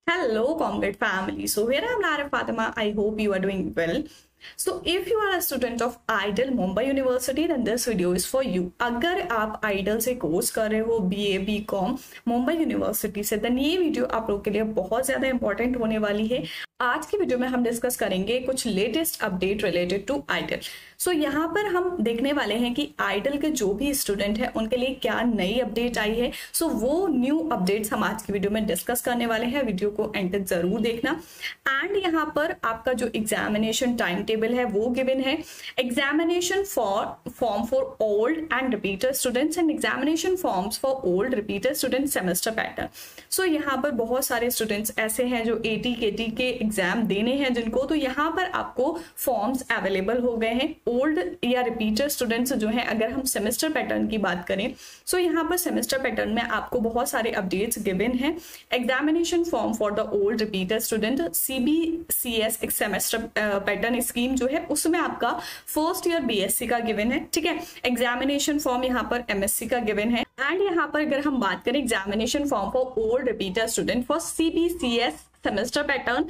Hello, Comrade family. So here I am, Lara Fatima. I hope you are doing well. So if you are a student of IDLE Mumbai University, then this video is for you. अगर आप IDLE से course कर रहे हो BA BCom Mumbai university से, then ये वीडियो आप लोग के लिए बहुत ज़्यादा इंपॉर्टेंट होने वाली है। आज की वीडियो में हम डिस्कस करेंगे कुछ latest update related to IDLE। सो यहाँ पर हम देखने वाले हैं कि IDLE के जो भी स्टूडेंट हैं उनके लिए क्या नई अपडेट आई है। सो वो न्यू अपडेट्स हम आज की वीडियो में डिस्कस करने वाले हैं। वीडियो को एंड तक जरूर देखना। एंड यहाँ पर आपका जो एग्जामिनेशन टाइम टेबल है वो गिवन है। Examination form for old and repeater students and examination forms for old repeater student semester pattern. So यहाँ पर बहुत सारे स्टूडेंट्स ऐसे हैं जो AT KT के एग्जाम देने हैं जिनको, तो यहाँ पर आपको फॉर्म्स अवेलेबल हो गए हैं। ओल्ड या रिपीटर स्टूडेंट्स जो हैं, अगर हम सेमेस्टर पैटर्न की बात करें, सो यहाँ पर सेमेस्टर पैटर्न में आपको बहुत सारे अपडेट्स गिवन हैं। Examination form for the old repeater student CBCS एक सेमेस्टर पैटर्न स्कीम जो है उसमें आपका फर्स्ट ईयर BSc का गिवन है, ठीक है। एग्जामिनेशन फॉर्म यहाँ पर MSc का गिवन है। एंड यहाँ पर अगर हम बात करें examination form for old repeater student for CBCS semester pattern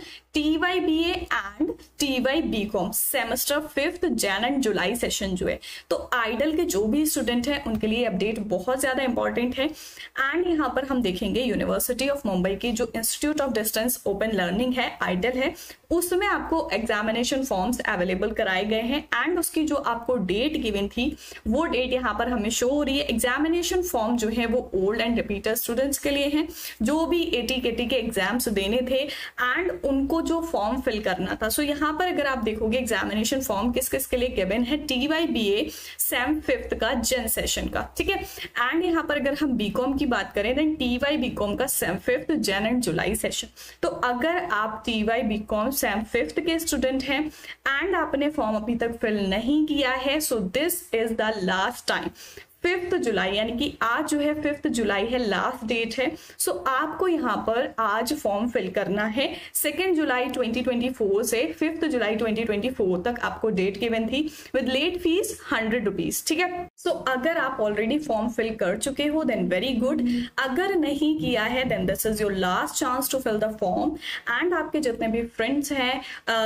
TYBA and TYBCom semester 5th June and July session जो है, तो IDLE के जो भी स्टूडेंट हैं उनके लिए अपडेट बहुत ज्यादा इंपॉर्टेंट है। एंड यहाँ पर हम देखेंगे यूनिवर्सिटी ऑफ मुंबई की जो institute of distance open learning है IDLE है, उसमें आपको एग्जामिनेशन फॉर्म्स अवेलेबल कराए गए हैं। एंड उसकी जो आपको डेट गिवन थी वो डेट यहाँ पर हमें शो हो रही है। एग्जामिनेशन फॉर्म जो है वो ओल्ड एंड रिपीटर स्टूडेंट्स के लिए हैं जो भी AT KT के एग्जाम्स देने थे एंड उनको जो फॉर्म फिल करना था। सो यहाँ पर अगर आप देखोगे एग्जामिनेशन फॉर्म किस किस के लिए गिवन है, TYBA सेम 5th का जन सेशन का, ठीक है। एंड यहाँ पर अगर हम BCom की बात करें देन TYBCom का सेम 5th जन एंड जुलाई सेशन। तो अगर आप TYBCom सेम 5th के स्टूडेंट हैं एंड आपने फॉर्म अभी तक फिल नहीं किया है, so this is the last time. 5th जुलाई यानी कि आज जो है 5th जुलाई है, लास्ट डेट है। सो आपको यहाँ पर आज फॉर्म फिल करना है। 2 जुलाई 2024 से 5th जुलाई 2024 तक आपको डेट गिवन थी विद लेट फीस 100 रुपीज, ठीक है। सो अगर आप ऑलरेडी फॉर्म फिल कर चुके हो देन वेरी गुड, अगर नहीं किया है then this is your last chance to fill the form. And आपके जितने भी फ्रेंड्स हैं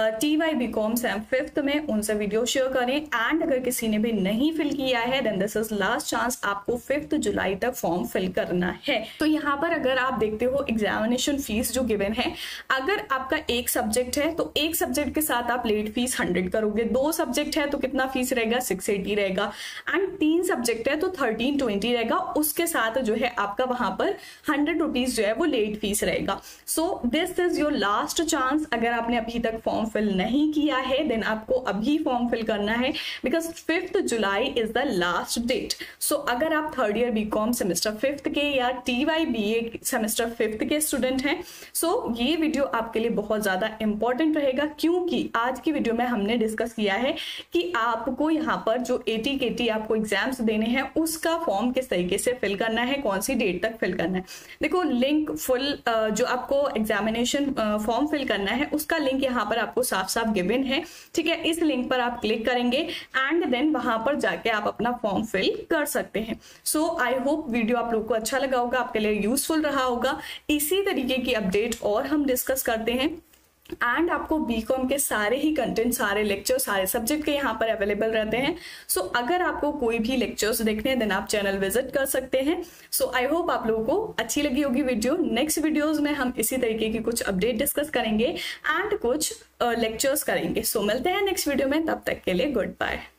TYBCom सेम 5th में उनसे वीडियो शेयर करें। एंड अगर किसी ने भी नहीं फिल किया है then this is last chance, आपको 5th जुलाई तक फॉर्म फिल करना है। तो यहाँ पर अगर आप देखते हो एग्जामिनेशन फीस जो गिवन है, अगर आपका एक सब्जेक्ट है तो एक सब्जेक्ट के साथ आप लेट फीस 100 करोगे, 2 सब्जेक्ट है तो कितना फीस रहेगा 680 रहेगा, एंड 3 सब्जेक्ट है तो 1320 रहेगा। उसके साथ जो है आपका वहां पर 100 रुपीज जो है वो लेट फीस रहेगा। So this is your last chance. अगर आपने अभी तक फॉर्म फिल नहीं किया है देन आपको अभी फॉर्म फिल करना है because 5th July is the last date. So अगर आप 3rd year BCom semester 5th के या TYBA सेमेस्टर 5th के स्टूडेंट हैं, सो ये वीडियो आपके लिए बहुत ज्यादा इंपॉर्टेंट रहेगा क्योंकि आज की वीडियो में हमने डिस्कस किया है कि आपको यहाँ पर जो AT KT आपको एग्जाम्स देने हैं उसका फॉर्म किस तरीके से फिल करना है, कौन सी डेट तक फिल करना है। देखो लिंक फुल जो आपको एग्जामिनेशन फॉर्म फिल करना है उसका लिंक यहाँ पर आपको साफ साफ गिवन है, ठीक है। इस लिंक पर आप क्लिक करेंगे एंड देन वहां पर जाके आप अपना फॉर्म फिल कर सकते हैं। सो आई होप वीडियो आप लोग को अच्छा लगा होगा, आपके लिए यूजफुल रहा होगा। इसी तरीके की अपडेट और हम डिस्कस करते हैं। एंड आपको BCom के सारे ही कंटेंट, सारे लेक्चर, सारे सब्जेक्ट के यहाँ पर अवेलेबल रहते हैं। सो अगर आपको कोई भी लेक्चर्स देखने हैं देन आप चैनल विजिट कर सकते हैं। सो आई होप आप लोगों को अच्छी लगी होगी वीडियो। नेक्स्ट वीडियोस में हम इसी तरीके की कुछ अपडेट डिस्कस करेंगे एंड कुछ लेक्चर्स करेंगे। सो मिलते हैं नेक्स्ट वीडियो में, तब तक के लिए गुड बाय।